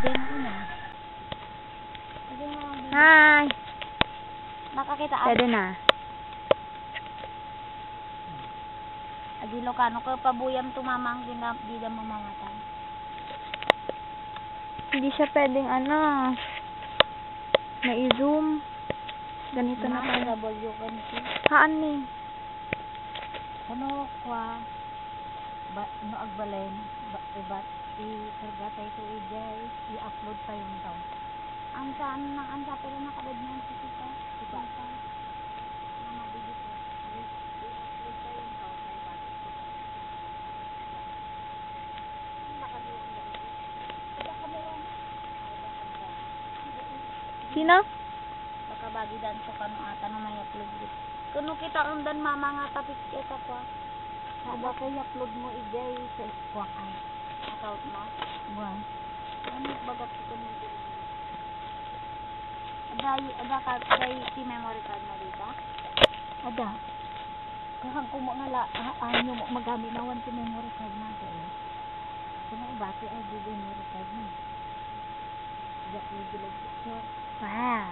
Diyan ako na. Hi! Nakakita ako. Pwede na. Adi Lokano ka pabuyam tumamang di na mamamatay. Hindi siya pwedeng na-i-zoom. Ganito na tayo. W ganito. Haan ni? Ano kwa no agbalen ibat i-sargatay ko i-upload pa yung tao. Ang sa pero nakabad niyan si Tita. Diba? Mama bibi ko. I-upload pa yung tao sa ibat. Nakaliwan lang. Ada kamera. Sino? Baka bagi dan so kano ata na may upload dito. Kuno kita ang dan mama nga tapik kita kwa. Ada kay upload mo ijay sa kwa ay. Account mo? Buwan. Ano bagak ko mo dito? Ada ka si memory card mo dito? Ada. Kahang kumo nga anyo mo magamit na wan si memory card na to. Kuno bati ay di memory card mo. Ada i-delete picture. Wow.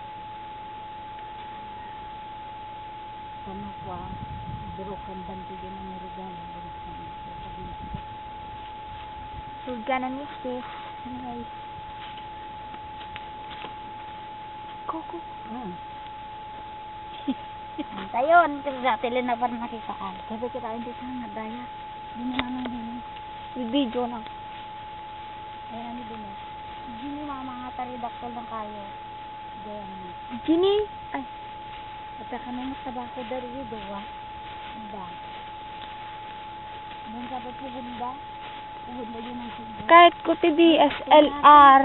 Ano kwa broken banti din ang regalo bagus sana sa bila ko. We're gonna miss this. Anyways. Go. Tayon kasi dati na parang nakikaan. Kasi kita hindi sana daya. Hindi naman din. Video lang. Ayan ni Dines. Hindi mama nga taridaktal ng kayo. Diyan. Gini? Ay. At kami magtabako dari doa. Hindi. Doon sabi pugod ba? Pugod ba yun ang sigla? Kahit ko ti DSLR.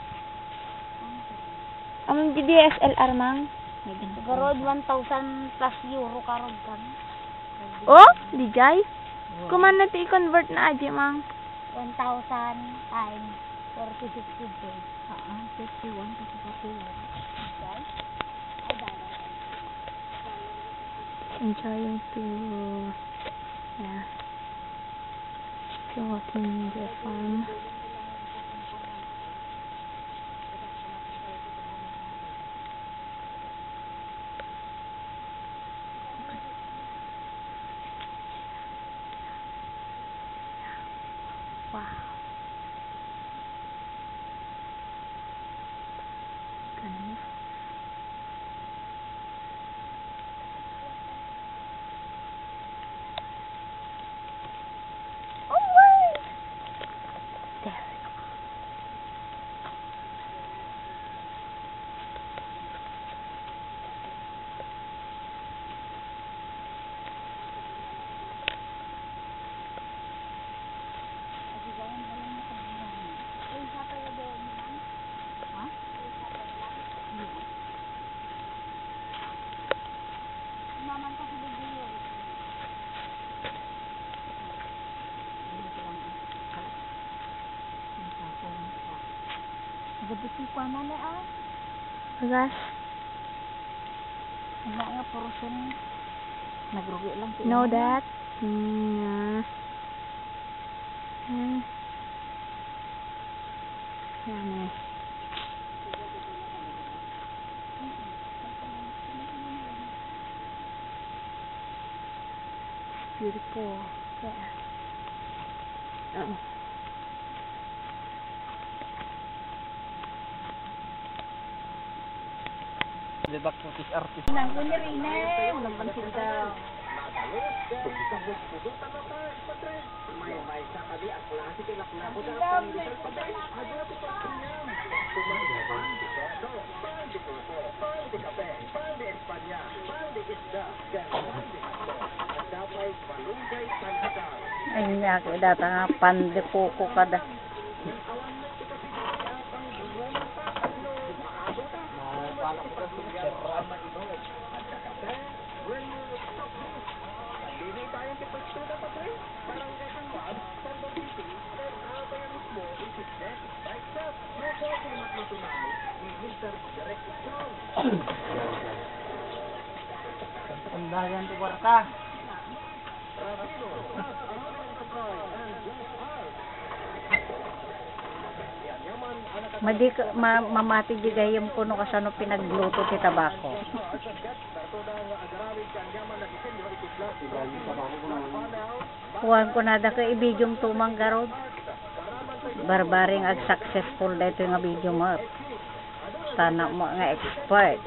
Amang di DSLR mang? Siguro 1,000 plus euro karod kan. Oh? Di jay? Kuman na ti i-convert na aja mang. 1,000 times 40, 60 days. 51 kasi popular. Okay? Ay, dala. Enjoying to walking the farm. Wow. Gonna miss. Maman kasi bigyo. Gabi ko na Agas. Wala nga portion. Nagrugi lang ko. Know that? Yan eh. Beautiful. Yeah. Lebak putis artis. Nang kunirine, walang pansin daw. Ay, niya ako data nga pandepoko kada. Kendayan tu warta. Mamati di gayam puno kasano pinagluto ti tabako. Kuhan ko na da ka ibidyong tumang garod. Barbaring ag successful dito nga video mo. Sana mo nga expert.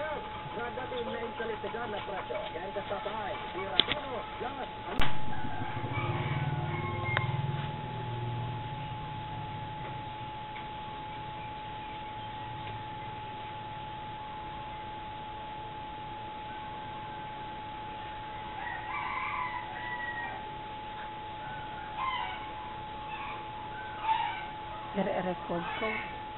Record ko.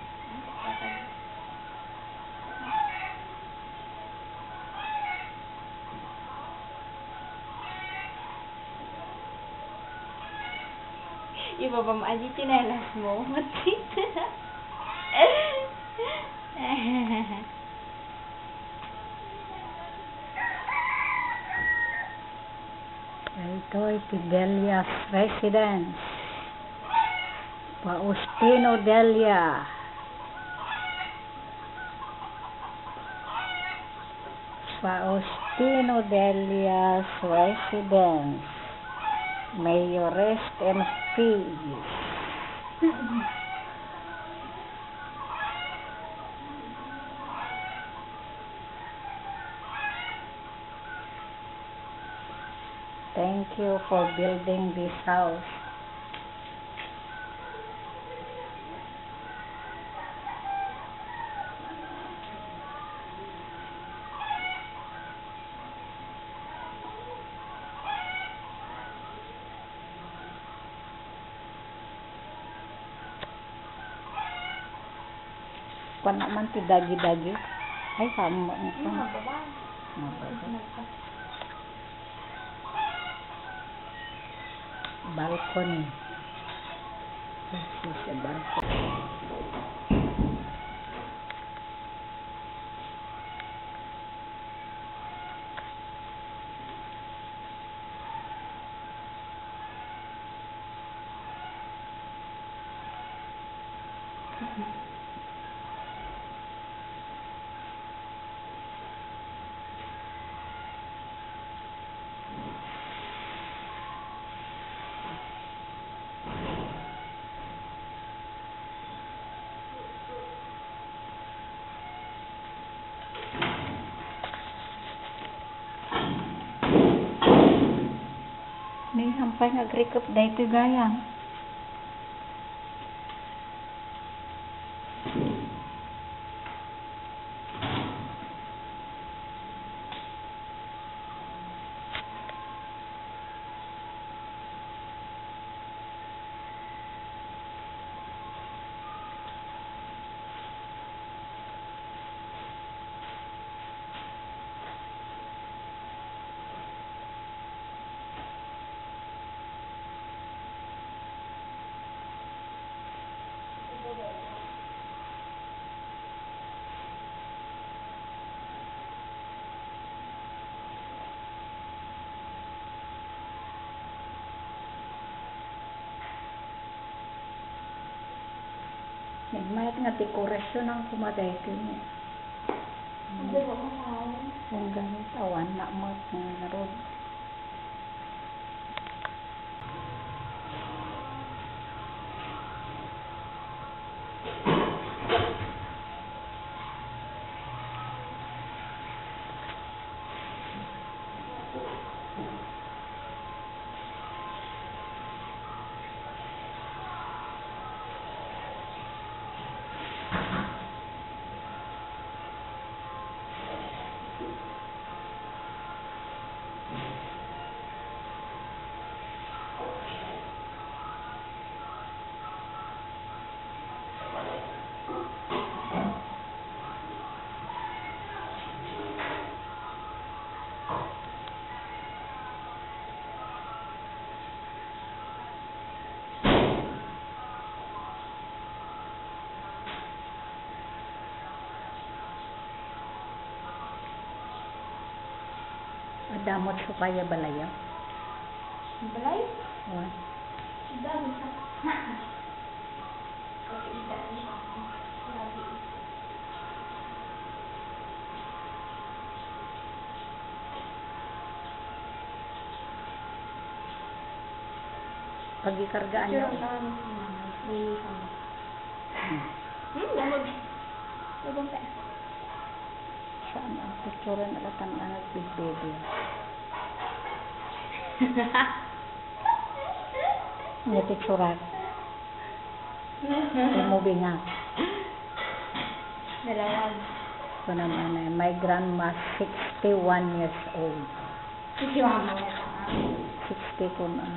Iba ba maaji chinelas mo? Ito ay Delia's residence. Faustino Delia. Faustino Delia's residence. May you rest in peace. Thank you for building this house. Kung naman ti dagi-dagi. Ay, sama mo. Balcony. This is a balcony. May hampay nag-recap dahito gaya. Nagmayat nga dekorasyon ang kumadayto niya. Kung ganit, awan na mo ng narod. Damot sa kaya balaya. Balay? What? Damot sa. Pag-ikargaan niya. Saan ang picture na latang anak big baby? May picture. Movie nga. Dalawag. Ito naman eh, my grandma 61 years old. Si mama. 60 po na.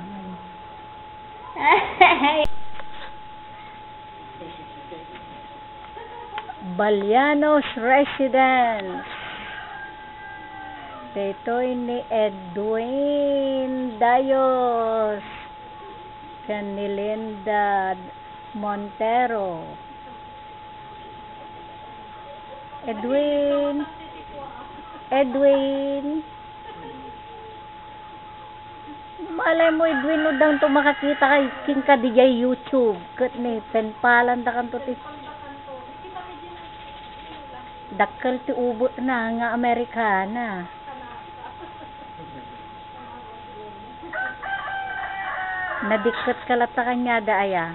Balianos Residence. Ito'y ni Edwin Dayos. Ni Linda Montero. Edwin. Malay mo, Edwin, udang to makakita kay king ka di jay YouTube. Kat ni, penpalan da kan to ti. Dakkel ti ubot na nga Amerikana. Nadikot ka lata kanya da aya.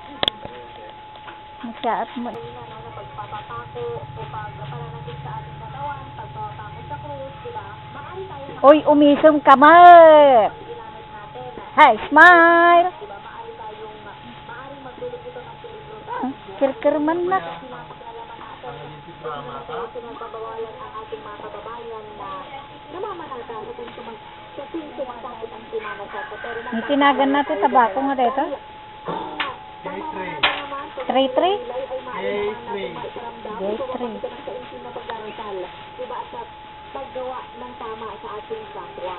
Masyaat mo. Oy, umisum ka ma. Hi, smile. Kir-kir man na. Ang tinagan natin tabako nga dito? 3-3? Paggawa ng tama sa ating kapwa.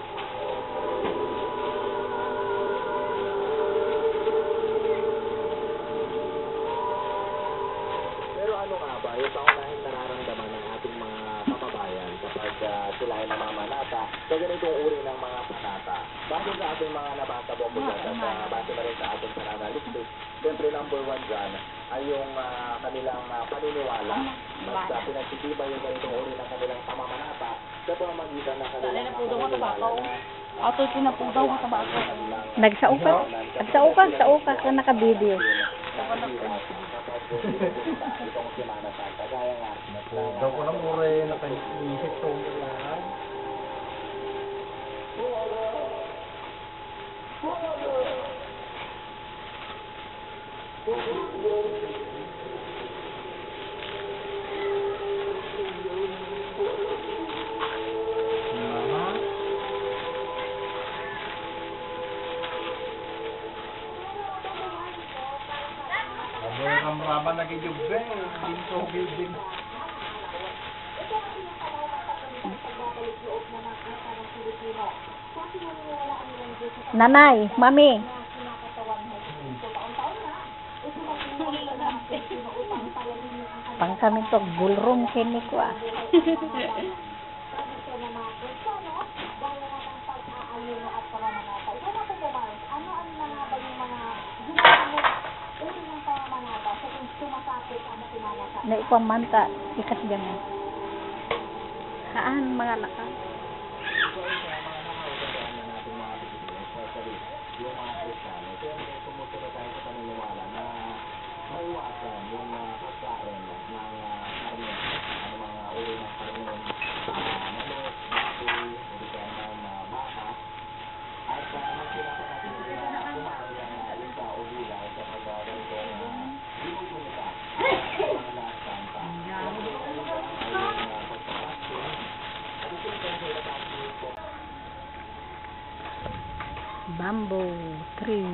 Pero ano nga ba, yung pangunahing nararamdaman ng ating mga kababayan kapag sila ay namamanata sa ganitong uri ng mga panata? Base sa ating mga nabasa po po dyan, at base na rin sa ating pananaliksik, siyempre number one dyan ay yung kanilang paniniwala. Mas pinagsitibay yung ganitong uri ng kanilang pamamanata sa pamamagitan ng kanilang paniniwala na Ato pinapudaw ko sa bago. Nagsaukan ka naka-video. Daw ko lang mure nakaisip to lahat. Ramraman lagi juga, pintu building. Nanay, mami. Pang kami to gulrong kini ko ah. Na ipamanta ikas diyan. Haan mga laka. Yung mga Kristiyano, kaya sumusunod tayo sa paniniwala na maiwasan yung pagkain ng karne, ano mga uri ng karne, manok, baboy, o di kaya ng baka, at magkilala natin na kumain ang isa o gulay sa pagkaganitong binubunita ang mga santa. Yung pagkakasyon, at ito yung pagkakasyon po. Bamboo tree.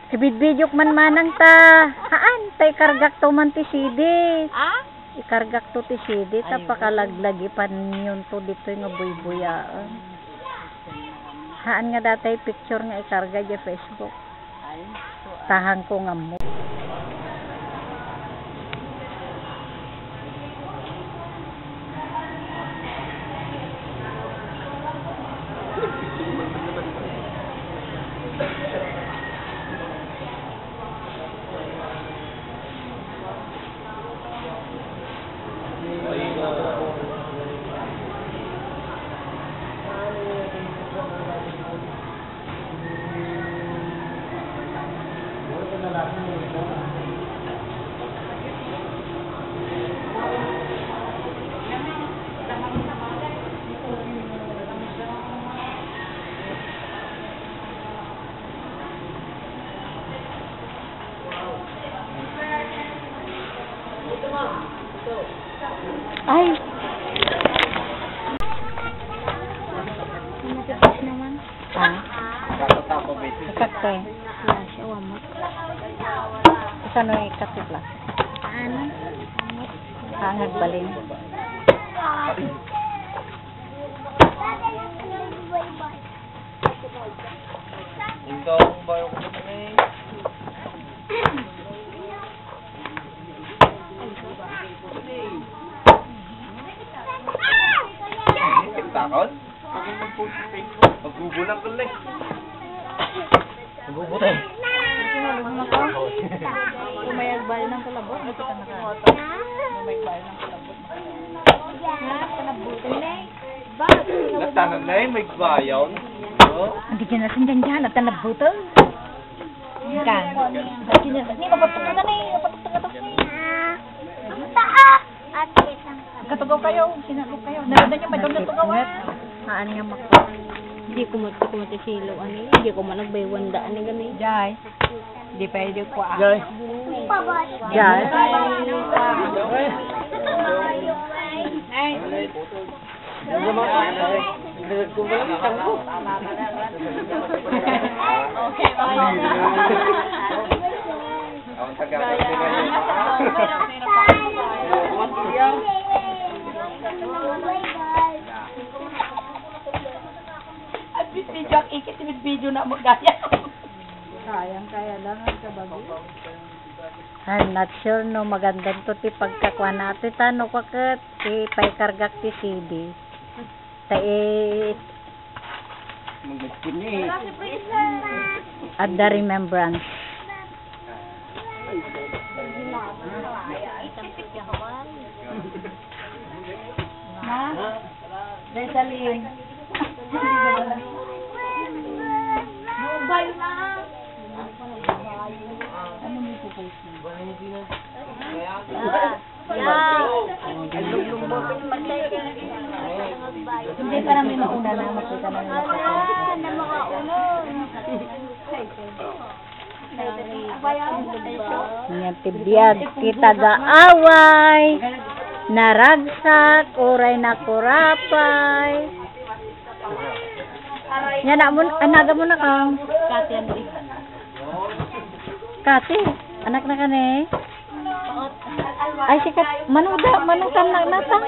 Ibidbidyok man manang ta. Haan, tay kargak to man ti CD. Ah? Ikargak to ti CD, tapakalaglagi pan yun to dito nga buy-buyaan. Haan nga datay picture nga ikarga di Facebook. Tahan ko nga mo. Ay! Matipis naman. Ah? Kakatapo, baby. Sakte. Flash, awa mo. Saan yung ikatipla? Ano? Hangag balin. Ikaw, bayo ko na eh. Takot? Magbubulang ko lang. Magbubutay. Umayagbal ng kalabot. Ito ka naka. Umayagbal ng kalabot. Kanabutin na eh. Natanan na eh, may bayaw. Hindi dyan natin dyan. Nagtanabutin. Kan. Hindi mapatok na eh. Mapatok na ito. Ang taas. Katugaw kayo. Sinalog kayo. Nalanda niyo ba doon natugawan? Haan nga mako. Hindi ko matisilo, ani. Hindi ko man nagbaywanda, ani gani. Jai. Di pwede ko ah. Jai. Jai. Okay, Ang taga-taga video, ikit video na mo gaya. Sayang kaya lang ang kabagi. I'm not sure no magandang to ti pagkakuha natin. Tano ko kat ti paikargak ti CD. At the remembrance. Ha? Desalin. Mobile na. Ano mo po po? Hindi para may mauna na makita na nila. Na mga ulo. Nga tibiyag kita gaaway. Naragsak, oray na kurapay. Yan na mo, anaga mo na ka. Kati Andre. Kati, anak na ka ne. Ay sikat, manutan na nata.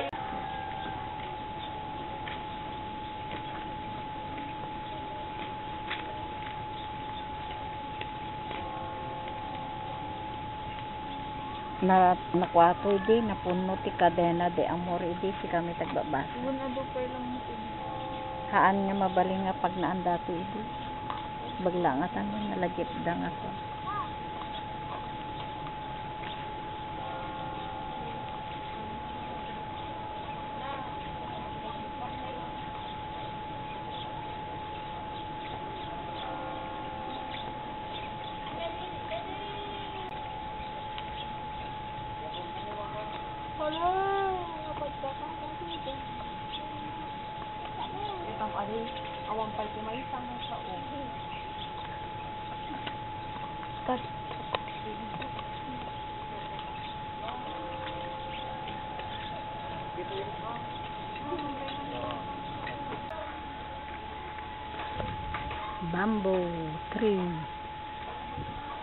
Na nakwato idi napuno ti kadena de amor idi si kami tagbabas. Haan nga mabaling nga pag naanda to idi. Baglangatan mo nalagip dang ako. Itang ari, awang pal ko may isang sa o. Kat. Bamboo tree.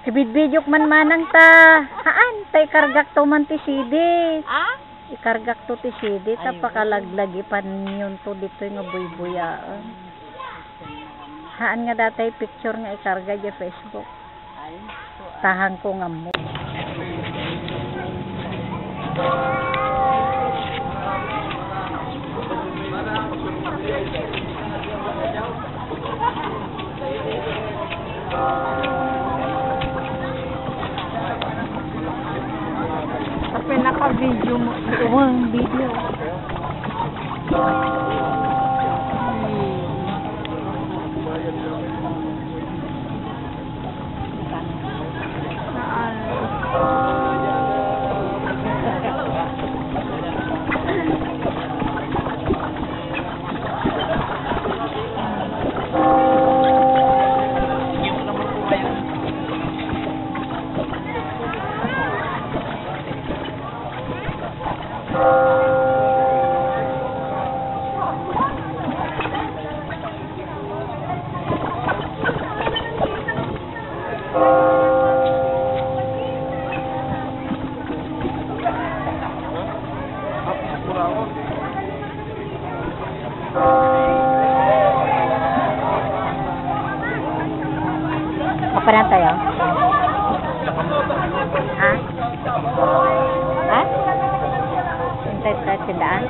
Ibidbidyok man manang ta. Haan, tay kargak to man ti sidi. Ah? Ikargak to ti sidi, tapakalaglagi pan yun to dito nga buy-buyaan. Haan nga datay picture nga ikarga di Facebook. Tahan ko nga mo. Kasi naka-video mo. Oo, ang video. Kapanan tayo? Ha? Ha? Hintay tayo tindaan?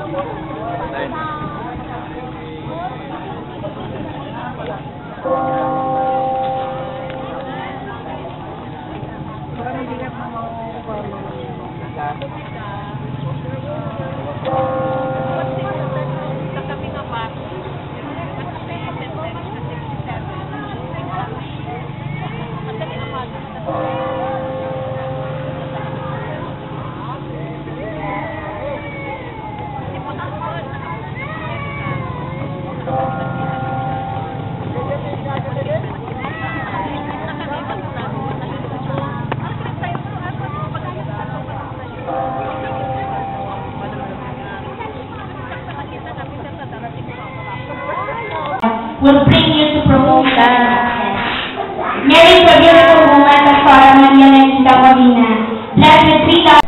will bring you to promote that success. Mary is a beautiful woman of Sora Maria Nagita Molina, blessed with 3,000.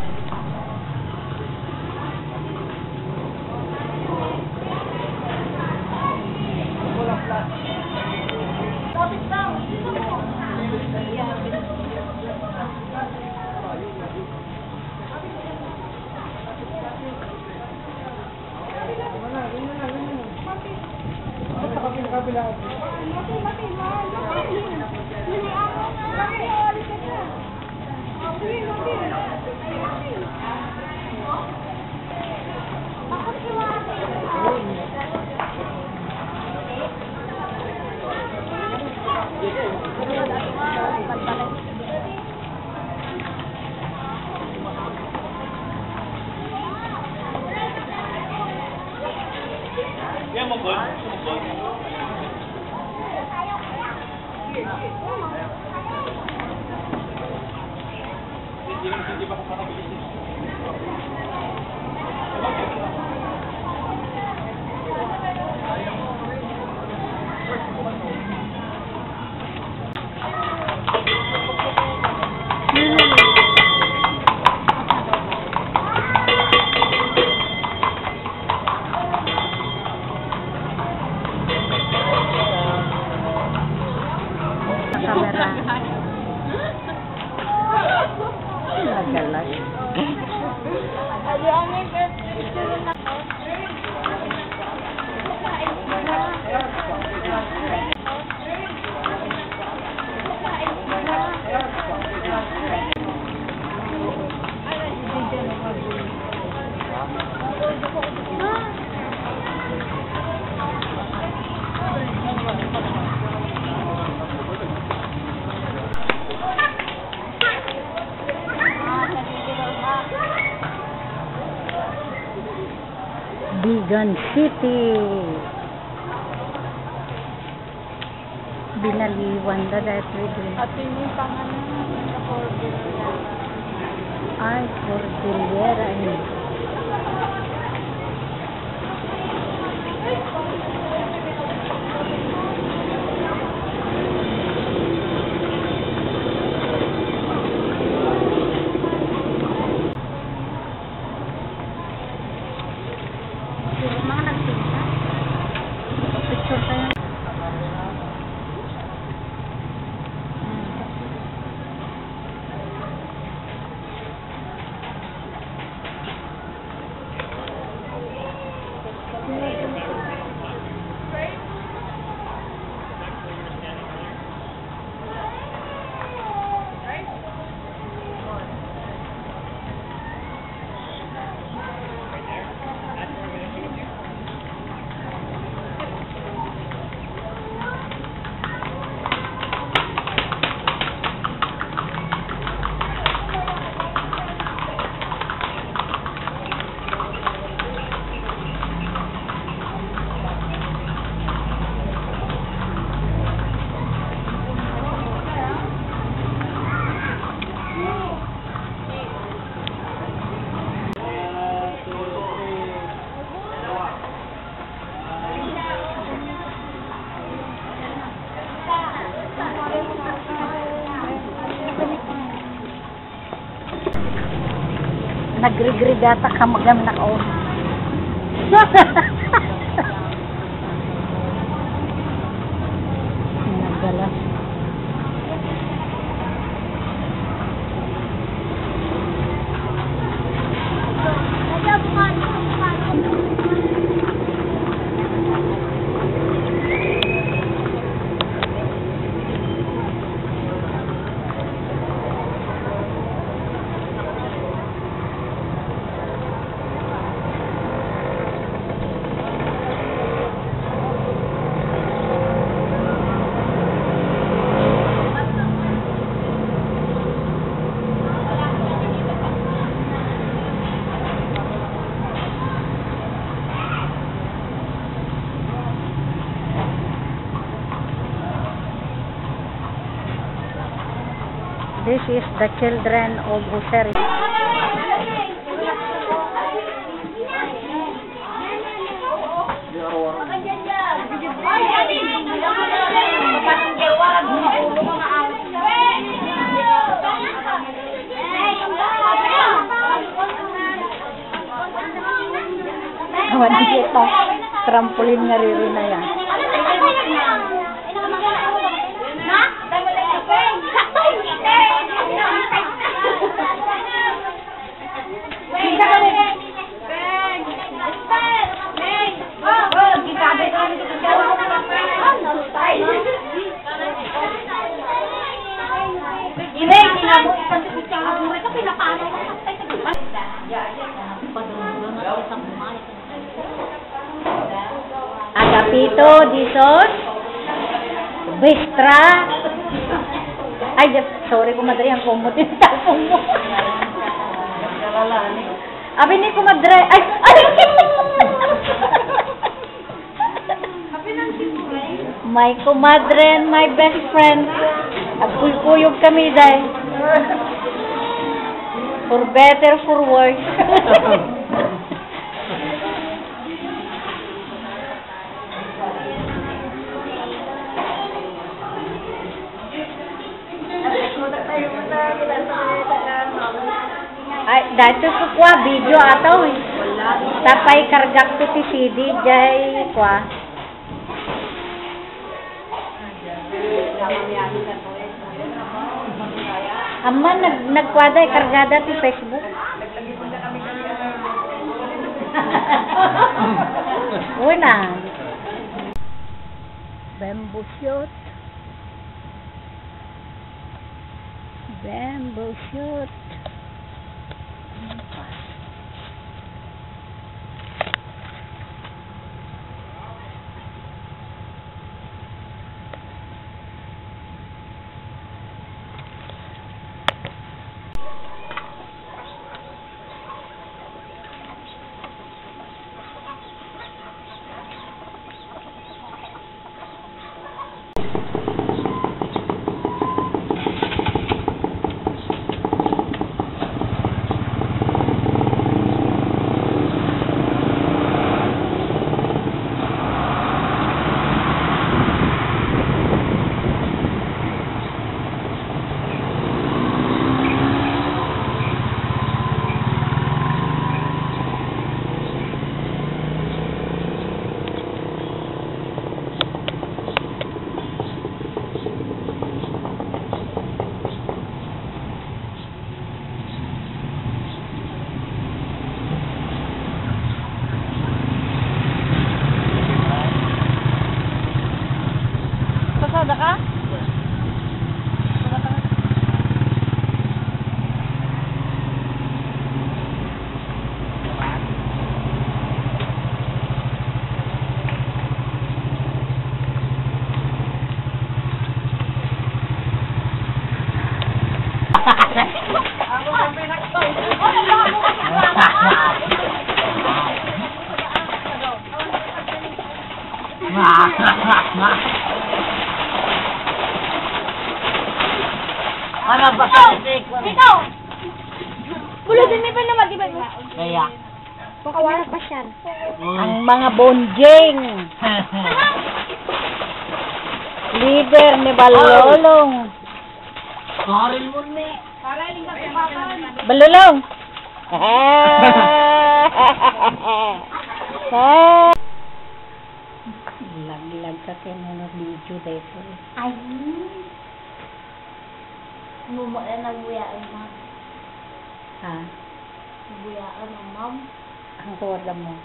Bigan City. Binaliwan da dahil pwede. At yung pangalan sa Cordillera. Ay, Cordillera. Nagregregata ka magam na ka. Nagalas. This is the children of Useri. Kawan kita trampolin nga rin na yan. Agapito, Disos, Bestra. Ay, sorry kumadre, ang kumot yung talpong mo. Abi ni kumadre. Ay, my kumadre and my best friend. Nagkuyog kami dahil. For better, for worse. Ay, dati ko kwa video ataw eh. Tapay kargak to ti CD jay kwa. Aman nagkwada kargada ti Facebook. Una. Bamboo shoot. Bamboo shoot. Pasada ka? Ano ba kasi? Ikaw! Bulutin mo pa naman, di ba? Kaya. Pakawala pa siya. Ang mga bonjing. Leader ni Balolong. Karil mo ni. Balolong. Lag-lag ka kaya mo video dito. Ay. Mumo na nagbuyaan, ma'am. Ha? Nagbuyaan ang ma'am. Ang kuwala mo.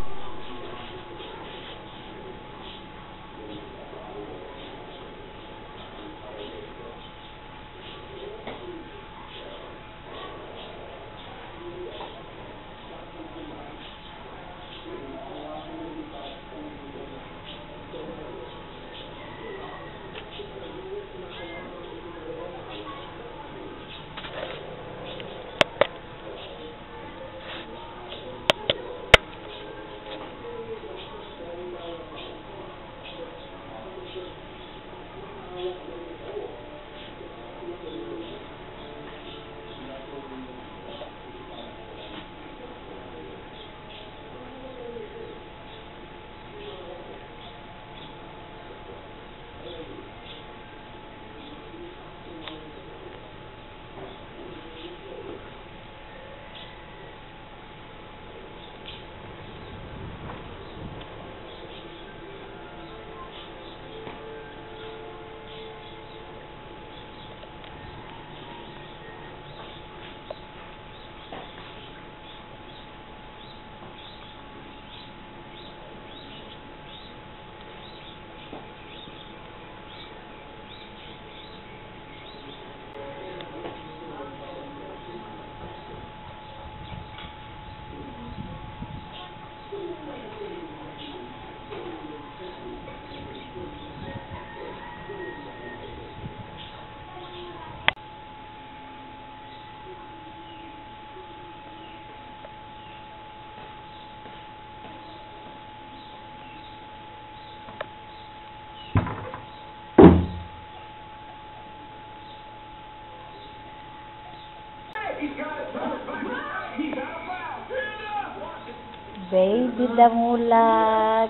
Baby damulag.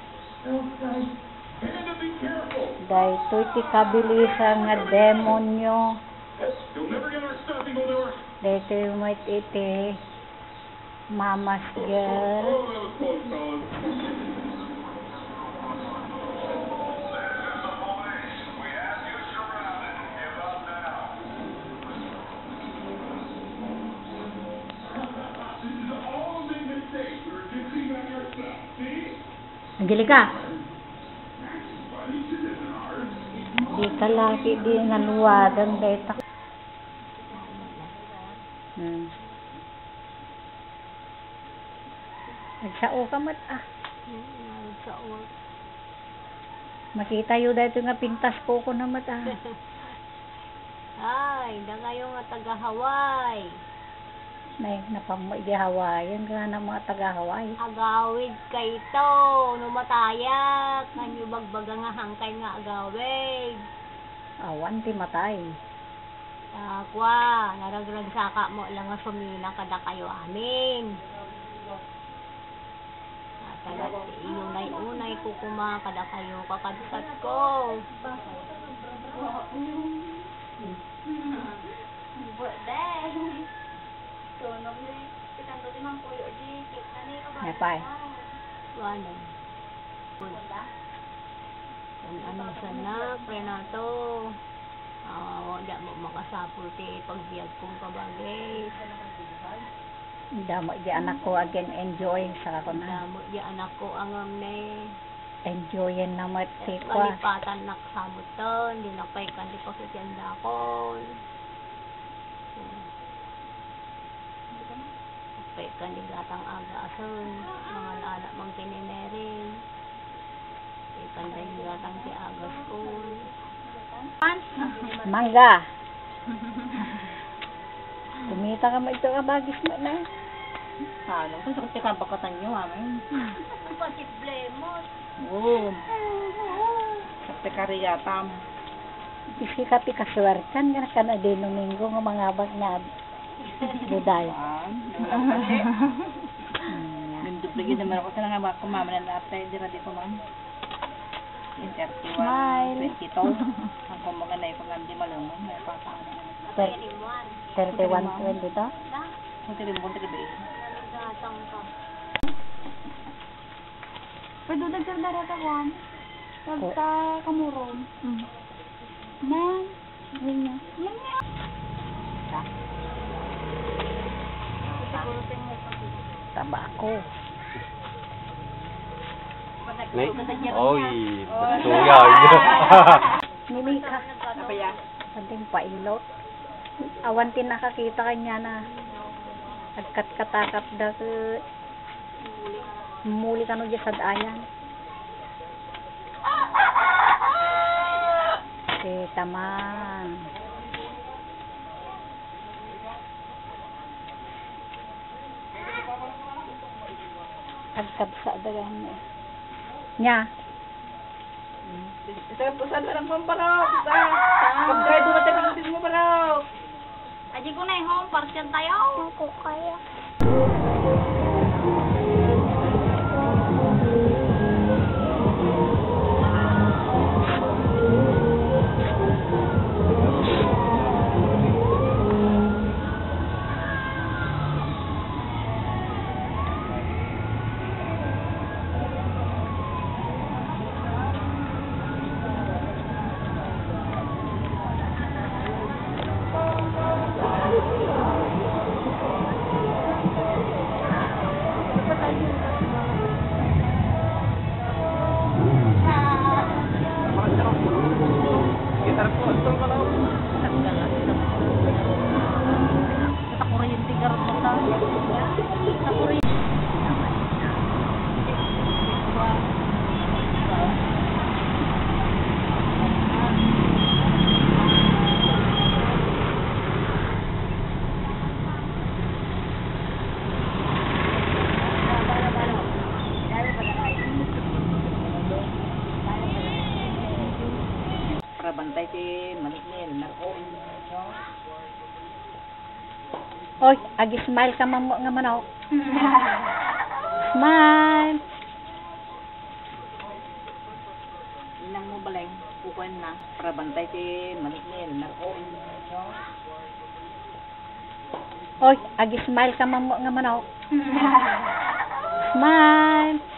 Dahil ti kabilisan nga demonyo. Dahil may iti mama's girl. Angelica. Di ka laki di naluwagan dahil tak. Nagsao ka mat ah. Nagsao. Makita yun dahil nga pintas ko na mat ah. Ay, da ngayon nga taga-Hawaii. May napamay di Hawaii. Yan ka na mga taga-Hawaii. Agawid kay to, numatayak. Kanyo bagbaga nga hangkay nga agawid. Awan ti matay. Akwa, naragrag saka mo lang nga sumina kada kayo amin. Kada inunay-unay ko kuma kada kayo kakadusat ko. Napay. Ano? Ano sana, Renato? Wala mo makasapul ti pagbiag kong kabagay. Damo di anak ko again enjoy sa ako na. Damo di anak ko ang amne. Enjoyin na mat si kwa. Kalipatan naksamuton, di napay kan di pasutyan kon. Napay kan di gatang aga-ason, mga anak mang kininerin. Ikan na yung gatang ti aga school. Mangga. Kumita ka mo ito ka bagis mo na. Ano, kung sakit ka bakatan nyo, amin. Pasiblemos. Oo. Sakit ka riyatam. Isi ka pi kaswertan ka na din Domingo nga mga bag na buday. Nindupligid naman ako sa nga mga kumama na natin. Di na di ko man. In 31, Smile. 22. Ang kumaga na yung pag-andi malungon. May pataan na naman. 31, 20 to? Kunti rin, kunti rin. Gatang ka. Pwede dagdag na rata ko. Pagka kamuron. Na. Ayun na. Tabako. Oy, suyaw niyo. Mimika. Apa ya? Santing pailot. Awantin nakakita kanya na agkat-katakap da ke muli kanu dyan sa daayan. Taman. Agkabsa dagan niya. Nya. Isa po saan lang pang parok. Pag-guide mo natin mo parok. Aji ko na home, partiyan tayo. Ako kaya. Para bantay si Maniknil. Oy, agi smile ka mamo nga manok. Smile. Inang mo baleng. Pukuan na. Para bantay si Maniknil. Oy, agi smile ka mamo nga manok. Smile.